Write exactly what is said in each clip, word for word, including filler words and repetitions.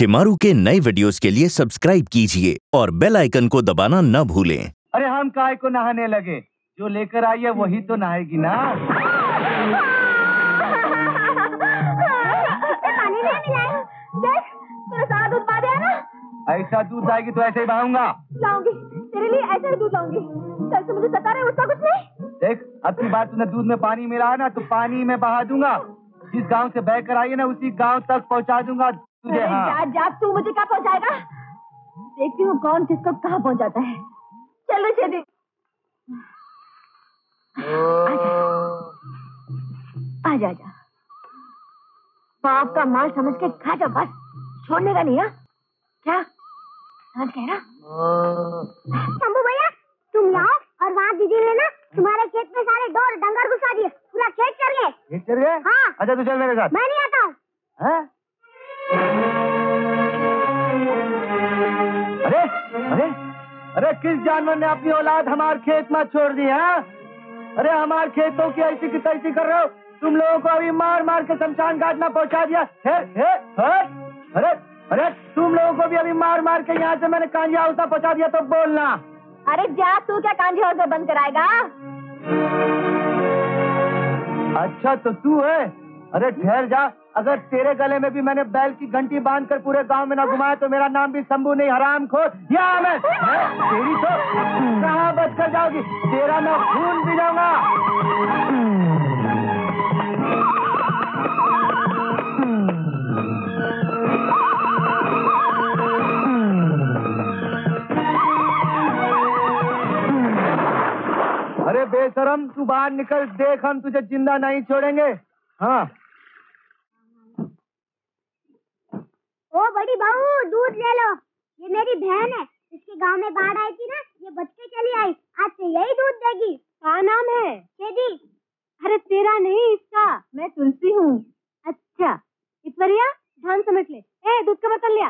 शेमारू के नए वीडियोस के लिए सब्सक्राइब कीजिए और बेल आइकन को दबाना न भूलें। अरे हम काय को नहाने लगे, जो लेकर आई है वही तो नहाएगी ना। पानी नहीं मिलाई, देख तेरा सारा दूध पा दिया ना। ऐसा दूध आएगी तो ऐसे ही बहाऊंगा। लाऊंगी तेरे लिए, ऐसा ही दूध लाऊंगी। कल से मुझे सता रहे उसका कुछ नहीं। देख अब की बार तूने दूध में पानी मिलाया ना तो पानी में बहा दूंगा। जिस गांव से बह कर आई है ना उसी गांव तक पहुंचा दूंगा तुझे। हाँ जा, जा तू मुझे कहाँ पहुंचाएगा? देखती हूँ कौन किसको कहाँ पहुंचाता है। चलो छेदी। आजा आजा, बाप का माल समझ के खा जा, बस छोड़ने का नहीं है क्या? समझ गए ना? शंभू भैया तुम लाओ और वहाँ दीदी ने ना तुम्हारे खेत में सारे डोर डंगर घुसा दिए, पूरा खेत चढ़ गए। खेत चढ़ गए? हाँ। अच्छा तू चल मेरे साथ। मैं नहीं आता हूँ। अरे अरे अरे किस जानवर ने अपनी औलाद हमारे खेत में छोड़ दी है? अरे हमारे खेतों की ऐसी की तैसी कर रहे हो तुम लोगों को। अभी मार मार के शमशान घाट में पहुंचा दिया। हे, हे, हे, अरे अरे तुम लोगों को भी अभी मार मार के यहाँ से मैंने कांजिया उल्टा पहुंचा दिया तो बोलना। अरे जा, तू क्या कांजी हाउस बंद कराएगा? अच्छा तो तू है? अरे ठहर जा, अगर तेरे गले में भी मैंने बैल की घंटी बांधकर पूरे गांव में ना घुमाया तो मेरा नाम भी शंभू नहीं, हरामखोर। या मैं, मैं तेरी तो कहाँ बच कर जाओगी, तेरा मैं खून पी जाऊंगा। अरे बेशरम तू बाहर निकल, देख हम तुझे जिंदा नहीं छोड़ेंगे। हाँ ओ बड़ी बहू दूध ले लो, ये मेरी बहन है, इसके गांव में बाढ़ आई थी ना, ये बच के चली आई, आज से यही दूध देगी। क्या नाम है? छेदी। अरे तेरा नहीं इसका, मैं तुलसी हूँ। अच्छा ईश्वरिया ध्यान समझ ले। ए दूध का बोतल लिया।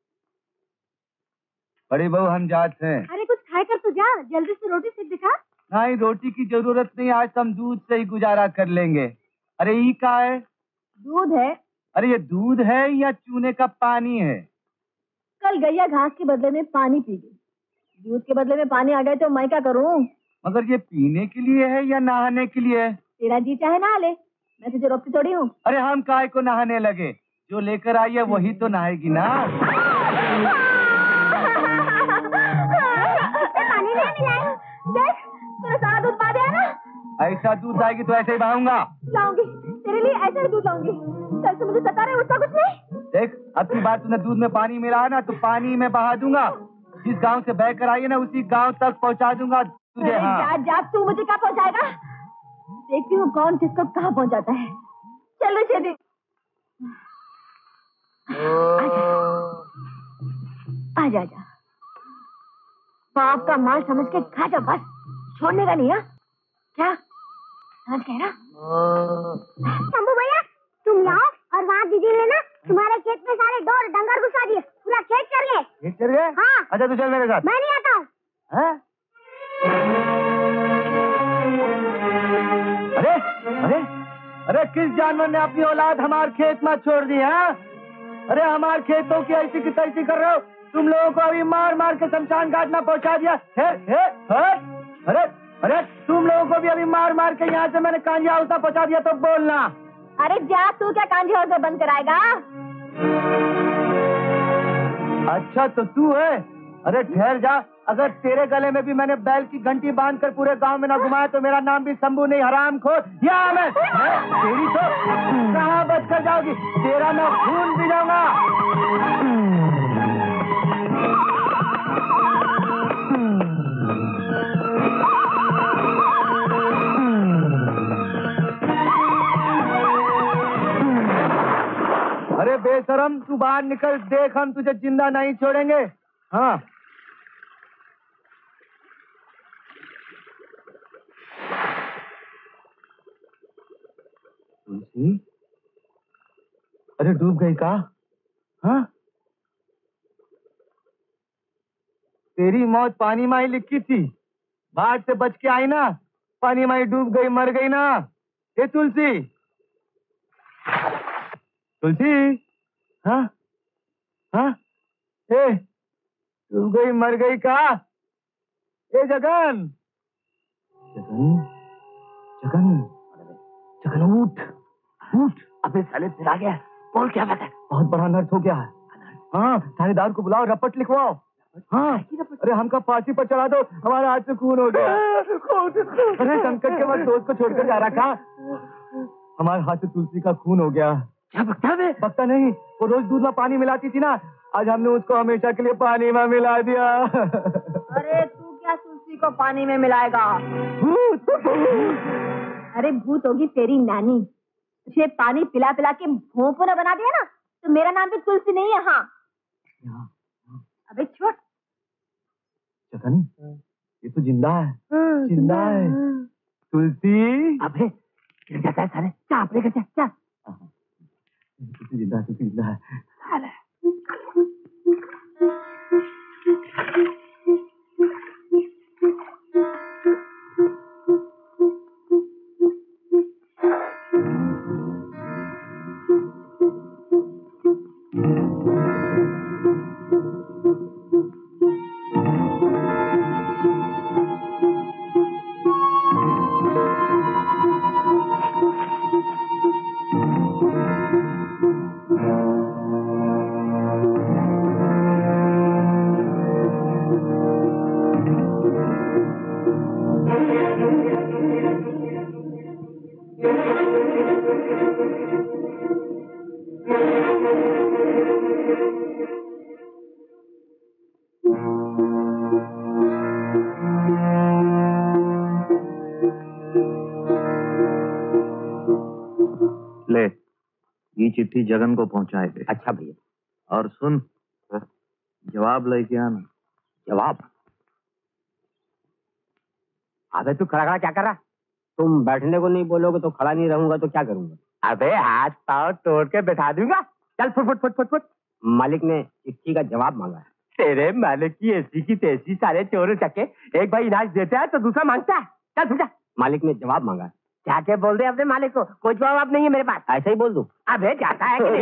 बड़ी बहू हम जाते हैं। अरे कुछ खाए कर तो जा, जल्दी से रोटी सेक दिखा। नहीं रोटी की जरूरत नहीं, आज हम दूध से ही गुजारा कर लेंगे। अरे ये क्या है? दूध है। अरे ये दूध है या चूने का पानी है? कल गैया घास के बदले में पानी पी गई, दूध के बदले में पानी आ गए तो मैं क्या करूं? मगर ये पीने के लिए है या नहाने के लिए है? तेरा जी चाहे नहा ले, मैं तुझे रोकती थोड़ी हूँ। अरे हम काय को नहाने लगे, जो लेकर आई है वही तो नहाएगी ना। पानी नहीं मिलाई, देख तेरा सारा दूध पा दिया ना। ऐसा दूध आएगी तो ऐसे ही बहाऊंगा। लाऊंगी तेरे लिए, ऐसा ही दूध लाऊंगी। कल से मुझे सता रहे उसका कुछ नहीं। देख अब की बार तूने दूध में पानी मिलाया ना तो पानी में बहा दूंगा। जिस गांव से बह कर आई है ना उसी गांव तक पहुंचा दूंगा तुझे। हाँ जा, जा तू मुझे कहाँ पहुंचाएगा? देखती हूँ कौन किसको कहाँ पहुंचाता है। चलो छेदी। आजा आजा, बाप का माल समझ के खा जा, बस छोड़ने का नहीं है क्या? समझ गए ना? शंभू भैया तुम लाओ और वहाँ दीदी ने ना तुम्हारे खेत में सारे डोर डंगर घुसा दिए, पूरा खेत चढ़ गए। खेत चढ़ गए? हाँ। अच्छा तू चल मेरे साथ। मैं नहीं आता हूँ। अरे अरे अरे किस जानवर ने अपनी औलाद हमारे खेत में छोड़ दी है? अरे हमारे खेतों की ऐसी की तैसी कर रहे हो तुम लोगों को। अभी मार मार के शमशान घाट में पहुंचा दिया। हे, हे, हे, अरे अरे तुम लोगों को भी अभी मार मार के यहाँ से मैंने कांजिया उल्टा पहुंचा दिया तो बोलना। अरे जा, तू क्या कांजी हाउस बंद कराएगा? अच्छा तो तू है? अरे ठहर जा, अगर तेरे गले में भी मैंने बैल की घंटी बांधकर पूरे गांव में ना घुमाया तो मेरा नाम भी शंभू नहीं, हरामखोर। या मैं, मैं तेरी तो कहाँ बच कर जाओगी, तेरा मैं खून पी जाऊंगा। अरे बेशरम तू बाहर निकल, देख हम तुझे जिंदा नहीं छोड़ेंगे। हाँ तुलसी, अरे डूब गई का? हाँ तेरी मौत पानी में ही लिखी थी, बाढ़ से बच के आई ना, पानी में ही डूब गई, मर गई ना। ये तुलसी, तुलसी, हाँ हाँ? ए, तू गई मर गई कहा? ए जगन, जगन, जगन, जगन उठ, उठ। अबे साले फिर आ गया। बोल क्या बात है? बहुत बड़ा अनर्थ हो गया है। हाँ, थानेदार को बुलाओ, रपट लिखवाओ। हाँ, अरे हमका फांसी पर चढ़ा दो, हमारे हाथ से खून हो गया। अरे संकट के बाद दोस्त को छोड़कर जा रहा था, हमारे हाथ से तुलसी का खून हो गया। क्या बकता है? बकता नहीं, वो रोज दूध में पानी मिलाती थी ना, आज हमने उसको हमेशा के लिए पानी में मिला दिया। अरे तू क्या तुलसी को पानी में मिलाएगा? अरे भूत होगी तेरी नानी, तुझे पानी पिला पिला के भोंपू न बना दिया ना, तो मेरा नाम भी तुलसी नहीं है। हाँ, अबे छोड़। जगन, ये तो जिंदा है, जिंदा है। तुलसी, अबे गिर जाता है साले, क्या अपने कर क्या? तुलसी जिंदा है, तुलसी जिंदा है। साले चिट्ठी जगन को पहुंचाए दे। अच्छा भैया। और सुन, जवाब लेके आना। जवाब? अबे तू खड़ा खड़ा क्या कर रहा? तुम बैठने को नहीं बोलोगे तो खड़ा नहीं रहूंगा तो क्या करूंगा? अबे हाथ पाँव तोड़ के बैठा दूंगा। चल फुट फुट फुट फुट फुट। मालिक ने चिट्ठी का जवाब मांगा है। तेरे मालिक की ऐसी की तैसी, सारे चोर चक्के, एक भाई इनाज देता है तो दूसरा मांगता है। चल फुट जा। मालिक ने जवाब मांगा है। जाके बोल दे अपने मालिक को, कोई जवाब नहीं है मेरे पास। ऐसा ही बोल दूं? अबे जाता है कि नहीं?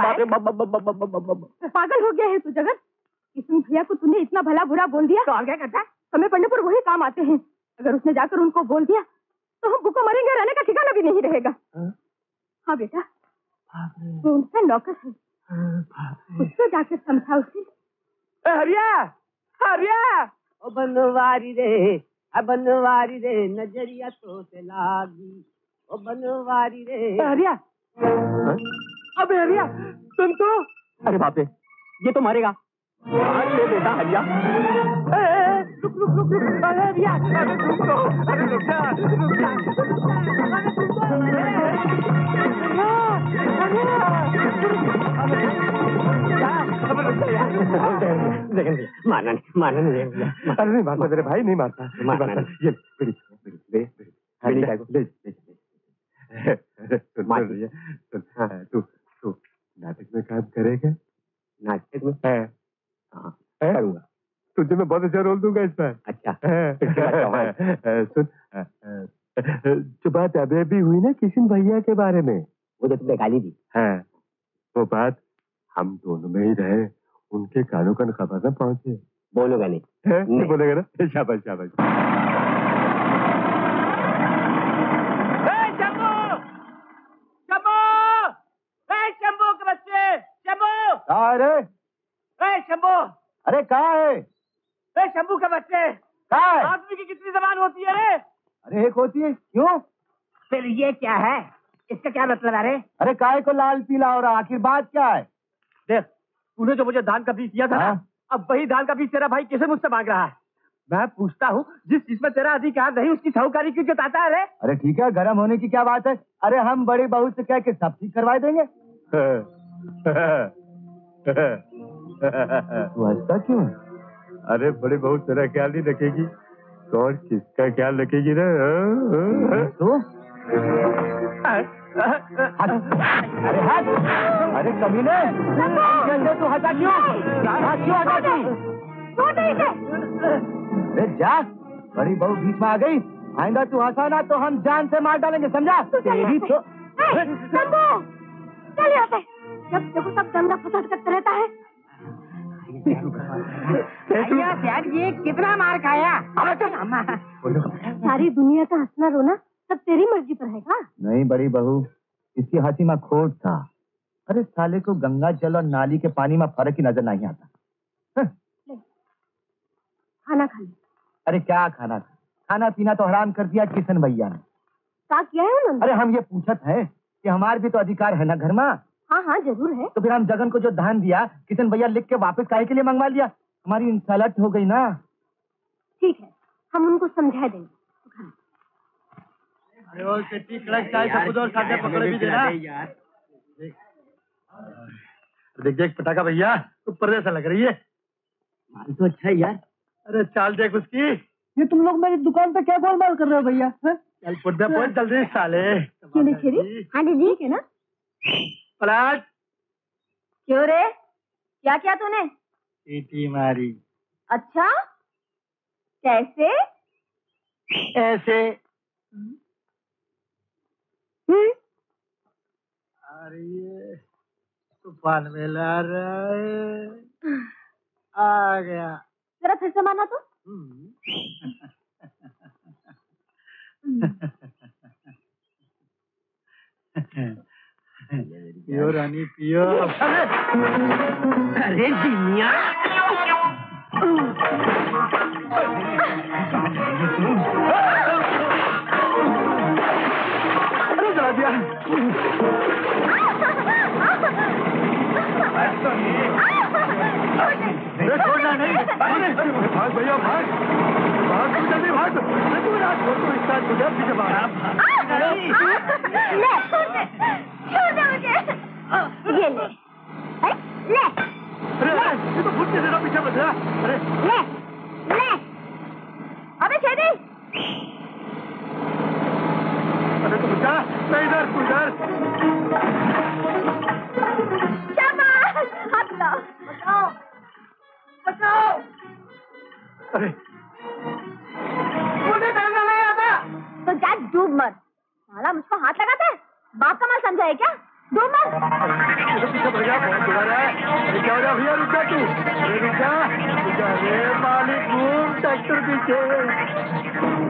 पागल हो गया है तू जगन? किशन भैया को तूने इतना भला बुरा बोल दिया तो और क्या करता है? समय पड़ने पर वही काम आते हैं। अगर उसने जाकर उनको बोल दिया तो हम भूखों मरेंगे, रहने का ठिकाना भी नहीं रहेगा। हाँ बेटा, वो उनका नौकर है, उसको जाकर समझा उसे। हरिया हरिया ओ बनवारी रे, अब बनवारी रे, नजरिया तो से लागी, ओ बनवारी रे। हरिया, अबे हरिया सुन तो। अरे बाप रे, ये तो मरेगा। ले बेटा हरिया। रुक रुक रुक रुक। अरे हरिया, अरे रुक तो, अरे रुक जा, रुक जा, अरे रुक तो। मारना नहीं, मारना नहीं। अरे नहीं मारता तेरे भाई, नहीं मारता, मारना नहीं। ये बिड़ी बिड़ी बिड़ी का ले ले। तू तू नाटक में काम करेगा? नाटक में? हाँ करूँगा। तुझे मैं बहुत अच्छा रोल दूंगा इसमें। अच्छा सुन, जो बात अभी अभी हुई ना किशन भैया के बारे में, वो जो तुमने गाली दी, हाँ वो बात हम दोनों में ही रहे, उनके कानों का खबर न पहुंचे। बोलोगा नहीं? नहीं बोलेगा ना? शाबाश शाबाश। शंभू, शंभू, शंभू के बच्चे, शंभू। कहाँ है रे? शंभू, अरे कहाँ है? शंभू के बच्चे, कहाँ है? आदमी की कितनी जबान होती है रे? अरे एक होती है, क्यों? फिर ये क्या है? इसका क्या मतलब है रे? अरे काहे को लाल पीला हो रहा, आखिर बात क्या है? देख, तूने जो मुझे दान का बीज दिया था ना, अब वही दान का बीज तेरा भाई किसे मुझसे मांग रहा है। मैं पूछता हूँ, जिस चीज में तेरा अधिकार नहीं उसकी साहूकारी क्यों जताता है रे? अरे ठीक है, गर्म होने की क्या बात है? अरे हम बड़ी बहू से कह के सब ठीक करवा देंगे। तू हंसता क्यों? अरे बड़ी बहू तेरा ख्याल नहीं रखेगी तो और किसका ख्याल रखेगी रे? तू अरे हट! अरे कमीने, तू हटा क्यों? क्यों हटाती? अरे जा, बड़ी बहू बीच में आ गई, आइंदा तू हंसा ना तो हम जान से मार डालेंगे, समझा? तेरी तो चल यहाँ से। जब देखो तब दंगा फसाद करता रहता है। सेठ जी कितना मार खाया? सारी दुनिया का हंसना रोना सब तेरी मर्जी पर है का? नहीं बड़ी बहू, इसकी हंसी में खोट था। अरे साले को गंगा जल और नाली के पानी में फर्क ही नजर नहीं आता। खाना खा ले। अरे क्या खाना? खाना पीना तो हराम कर दिया किशन भैया ने। क्या किया है उन्होंने? अरे हम ये पूछत है कि हमारे भी तो अधिकार है ना घर में। हाँ हाँ जरूर है। तो फिर हम जगन को जो धान दिया किशन भैया लिख के वापस काहे के लिए मंगवा लिया? हमारी इंसल्ट हो गई ना। ठीक है, हम उनको समझा देंगे। अरे वो कितनी कड़क चाय सब कुछ और साथ में पकड़ भी देना यार। देख देख पटाखा भैया, ऊपर जैसा लग रही है। माल तो अच्छा है यार। अरे चाल देख उसकी। ये तुम लोग मेरी दुकान पे क्या गोलमाल कर रहे हो भैया? चल पुट बहुत जल्दी साले। क्यों नहीं छेड़ी? हाँ दीदी ठीक है ना? पलाट। क्यों रे? क्या किया तूने? सीटी मारी। अच्छा कैसे? ऐसे। हम्म? अरे ये तूफान में ला रहा है। आ गया। जरा फिर से माना तो। पियो रानी पियो। अरे दुनिया। अरे जला दिया। छोड़ना नहीं। भाग भैया भाग। भाग तू जल्दी भाग। तू रात को तो इसका तुझे पीछे भाग। ले छोड़ दे, छोड़ दे मुझे। ये ले, ले। अरे ये तो फुट के तेरा पीछे बच रहा। अरे ले, ले। अबे छेदी। अरे तू बचा, मैं इधर तू इधर। शाबाश, हाथ लो। बचाओ, बचाओ। अरे मुझे तैरना नहीं आता। तो जा डूब मर। साला मुझको हाथ लगाता है? बाप का माल समझा है क्या? डूब मर। ये तो पीछे पड़ गया, बहुत बुरा रहा है। अरे क्या हो रहा भैया? रुक जा तू। अरे रुक जा, रुक जा। अरे मालिक घूम ट्रैक्टर पीछे।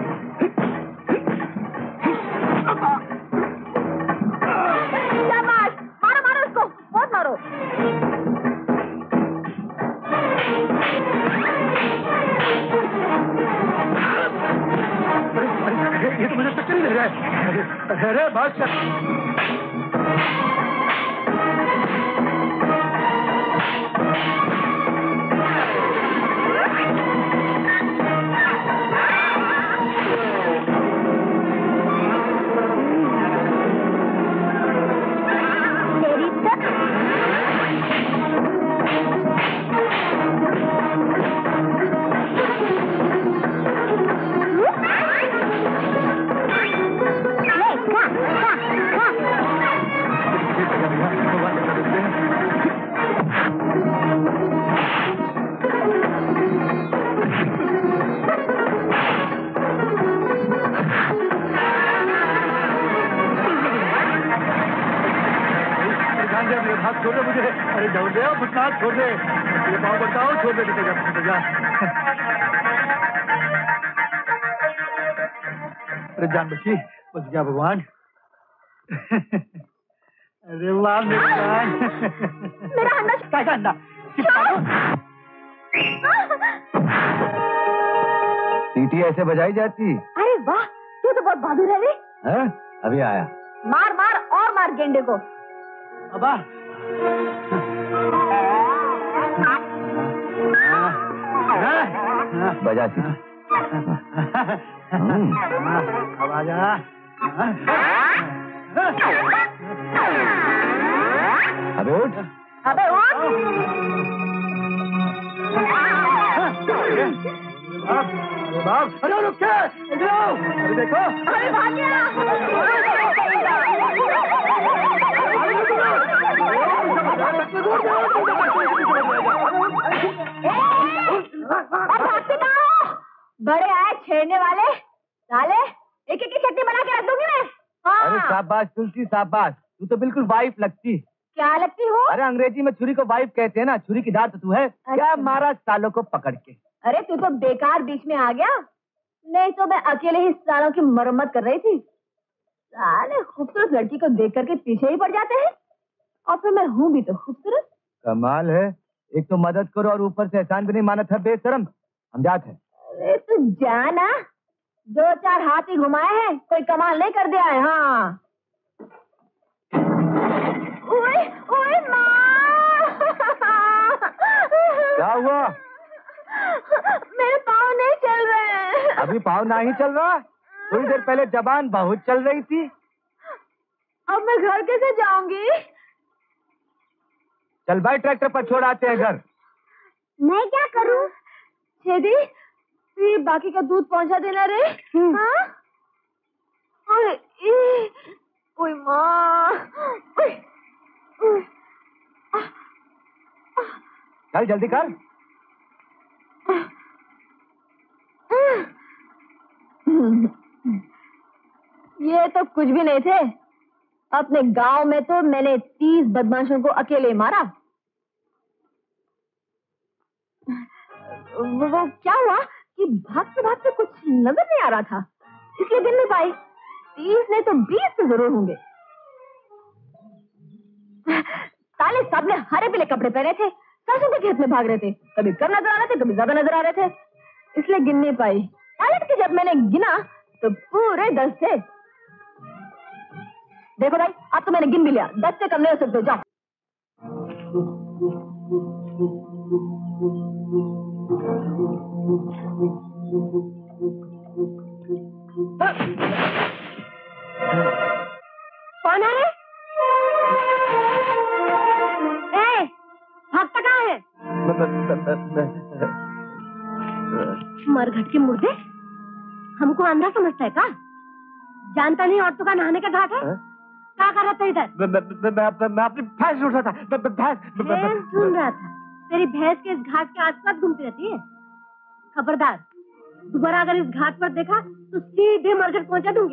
शाबाश, मारो मारो उसको, बहुत मारो। ये तो मुझे चक्कर ही लग रहा है। अरे बात कर। छोड़ दे मुझे। अरे जाओ दे, भुटनाथ छोड़ दे। ये पाँव बताओ, छोड़ दे। निकल जा, निकल जा। अरे जान बची, बच गया भगवान। अरे वाह मेरी जान। मेरा अंडा। क्या का अंडा? सीटी ऐसे बजाई जाती? अरे वाह, तू तो बहुत बहादुर है रे। हैं? अभी आया। मार मार और मार गेंडे को। अबा बजा सी। अब आ जा। अबे उठ। अबे उठ। अरे बाप, अरे रुक के, अरे देखो। अरे भाग्या। बड़े आए छेड़ने वाले साले, एक एक की चटनी बना के रख दूंगी मैं। हाँ। अरे शाबाश तुलसी शाबाश, तू तो बिल्कुल वाइफ लगती। क्या लगती हो? अरे अंग्रेजी में छुरी को वाइफ कहते हैं ना, छुरी की धार तो तू है। अच्छा। क्या मारा सालों को पकड़ के? अरे तू तो बेकार बीच में आ गया, नहीं तो मैं अकेले ही सालों की मरम्मत कर रही थी। साले खूबसूरत लड़की को देख करके पीछे ही पड़ जाते हैं, और फिर मैं हूँ भी तो खूबसूरत। कमाल है, एक तो मदद करो और ऊपर से एहसान भी नहीं माना था, बेशरम। हम जाते हैं। अरे तू जाना, दो चार हाथ ही घुमाए हैं, कोई कमाल नहीं कर दिया है। हाँ ओए ओए माँ क्या हुआ? मेरे पाँव नहीं चल रहे हैं। अभी पाँव नहीं चल रहा? थोड़ी देर पहले जबान बहुत चल रही थी। अब मैं घर कैसे जाऊंगी? चल भाई, ट्रैक्टर पर छोड़ आते हैं घर। मैं क्या करूं? छेदी, ये बाकी का दूध पहुंचा देना रे। हाँ? ओए, ई, ओए माँ, ओए, ओए, आ, आ, चल जल्दी कर। ये तो कुछ भी नहीं थे। अपने गांव में तो मैंने तीस बदमाशों को अकेले मारा। वो, वो क्या हुआ कि भागते भागते कुछ नजर नहीं आ रहा था, इसलिए गिन नहीं पाई। तीस नहीं तो बीस तो जरूर होंगे। साले सब ने हरे पीले कपड़े पहने थे, सरसों के खेत में भाग रहे थे, कभी कम नजर आ रहे थे, कभी ज्यादा नजर आ रहे थे, इसलिए गिन नहीं पाई। पलट के जब मैंने गिना तो पूरे दस थे। देखो भाई, अब तो मैंने गिन भी लिया, दस से कम नहीं हो सकते। जाओ। कौन है? ए, भागता कहाँ है? मरघट के मुर्दे, हमको अंधा समझता है का? जानता नहीं औरतों का नहाने का घाट है? क्या कर रहा था इधर? मैं अपनी भैंस ढूंढ रहा था। भैंस भैंस ढूंढ रहा था? तेरी भैंस के इस घाट के आसपास घूमती रहती है। खबरदार, दोबारा अगर इस घाट पर देखा तो सीधे मरघट पहुंचा दूंगी।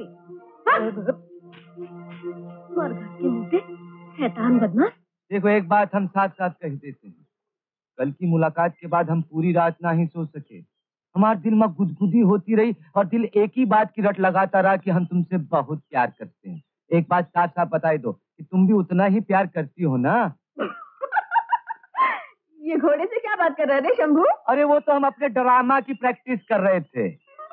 मरघट के मुर्दे, शैतान बदमाश। देखो, एक बात हम साथ साथ कह देते हैं, कल की मुलाकात के बाद हम पूरी रात ना ही सो सके। हमारे दिल में गुदगुदी होती रही और दिल एक ही बात की रट लगाता रहा कि हम तुमसे बहुत प्यार करते हैं। एक बात साफ साफ बताई दो कि तुम भी उतना ही प्यार करती हो ना? ये घोड़े से क्या बात कर रहे थे शंभू? अरे वो तो हम अपने ड्रामा की प्रैक्टिस कर रहे थे।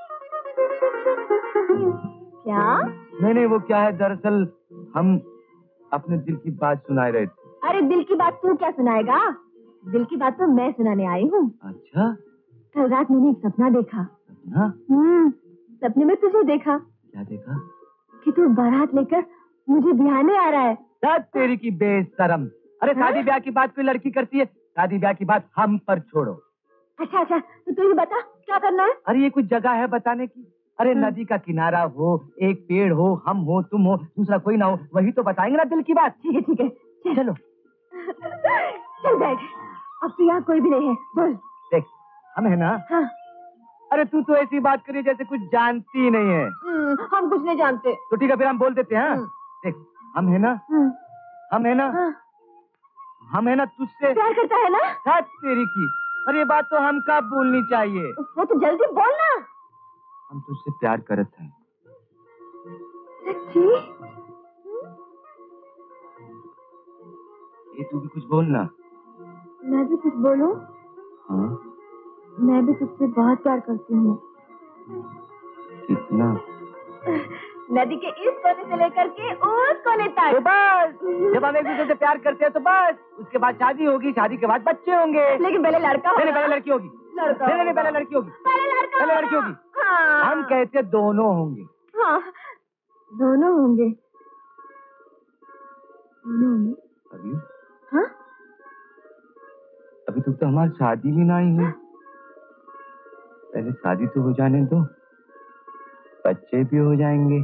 क्या? नहीं नहीं, वो क्या है, दरअसल हम अपने दिल की बात सुना रहे थे। अरे दिल की बात तू क्या सुनाएगा? दिल की बात तो मैं सुनाने आई हूँ। अच्छा? कल रात मैंने एक सपना देखा। सपना? हम्म, सपने में तुझे देखा। क्या देखा? कि तू बारात लेकर मुझे बिहाने आ रहा है। दस तेरी की बेशरम। अरे शादी ब्याह की बात कोई लड़की करती है? शादी ब्याह की बात हम पर छोड़ो। अच्छा अच्छा, तो तू ही बता क्या करना है? अरे ये कुछ जगह है बताने की? अरे नदी का किनारा हो, एक पेड़ हो, हम हो, तुम हो, दूसरा कोई ना हो, वही तो बताएंगे ना दिल की बात। ठीक है ठीक है, चलो। चल बैठ, अब तो यहाँ कोई भी नहीं है, बोल। देख, हम है ना? हाँ। अरे तू तो ऐसी बात करी जैसे कुछ जानती ही नहीं है। हम कुछ नहीं जानते। तो ठीक है, फिर हम बोल देते हैं। देख, हम है ना? हम है ना? हम है ना, तुझसे प्यार करता है ना? साथ तेरी की। अरे ये बात तो हम कब बोलनी चाहिए? वो तो जल्दी बोलना। हम तुझसे प्यार करते हैं। सच्ची? ये तू भी कुछ बोलना। मैं भी कुछ बोलूं? हाँ? मैं भी तुझसे बहुत प्यार करती हूँ। कितना? नदी के इस कोने से लेकर के उस कोने तक। तो बस, जब हम एक दूसरे से प्यार करते हैं तो बस, उसके बाद शादी होगी, शादी के बाद बच्चे होंगे। लेकिन पहले लड़का होगा। नहीं, पहले लड़की होगी। लड़का नहीं नहीं, पहले लड़की होगी। पहले लड़का पहले लड़की होगी। हाँ। हम कहते दोनों होंगे। हाँ, दोनों होंगे। दोनों होंगे। अभी? हाँ? अभी तक तो हमारी शादी भी नहीं हुई। पहले शादी तो हो जाने दो, बच्चे भी हो जाएंगे।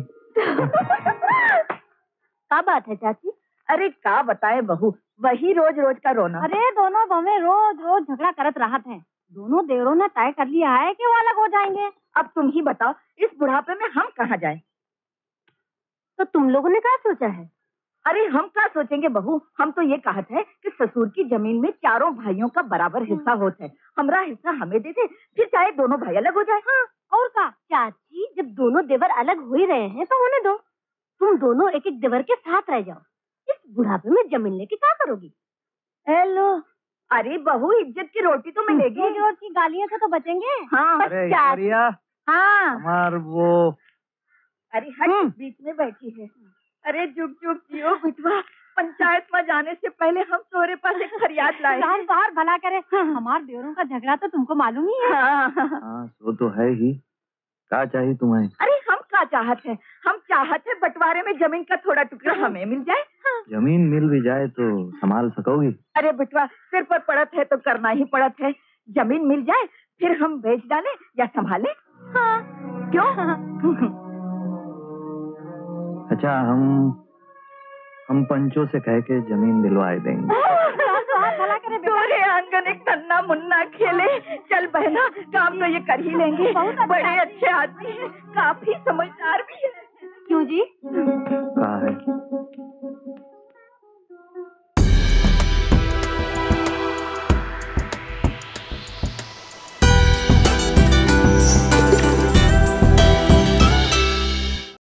क्या बात है चाची? अरे क्या बताए बहू, वही रोज रोज का रोना। अरे दोनों बहनें रोज रोज झगड़ा करत रहत हैं। दोनों देवरों ने तय कर लिया है कि वो अलग हो जाएंगे। अब तुम ही बताओ, इस बुढ़ापे में हम कहाँ जाएं? तो तुम लोगों ने क्या सोचा है? अरे हम क्या सोचेंगे बहू, हम तो ये कहते हैं कि ससुर की जमीन में चारों भाइयों का बराबर हिस्सा होता है, हमारा हिस्सा हमें दे दे, फिर चाहे दोनों भाई अलग हो जाए। हाँ, और का चाची, जब दोनों देवर अलग हो ही रहे हैं तो होने दो। तुम दोनों एक एक देवर के साथ रह जाओ। इस बुढ़ापे में जमीन लेके क्या करोगी? हेलो, अरे बहू इज्जत की रोटी तो मिलेगी। जोर की गालियां से तो बचेंगे। हाँ, अरे चाची। यारिया, हाँ, हमार वो अरे हट, बीच में बैठी है। अरे जुग जुग जियो बिटवा, पंचायत में जाने से पहले हम तोरे पास एक फरियाद लाए। राम बाहर भला करे, हमारे देवरों का झगड़ा तो तुमको मालूम ही है। हाँ, हाँ वो तो है ही। क्या चाहिए तुम्हें? अरे हम क्या चाहते हैं, हम चाहते हैं बंटवारे में जमीन का थोड़ा टुकड़ा हमें मिल जाए। हाँ। जमीन मिल भी जाए तो संभाल सकोगी? अरे बिटवा, सिर पर पड़त है तो करना ही पड़त है। जमीन मिल जाए फिर हम बेच डालें या संभालें। हाँ, क्यों? अच्छा, हम हम पंचों से कह के जमीन दिलवाए देंगे। भला करे तोरे आंगन एक तन्ना मुन्ना खेले। चल बहना, काम तो ये कर ही लेंगे। बड़े अच्छे आदमी हैं, काफी समझदार भी है। क्यों जी?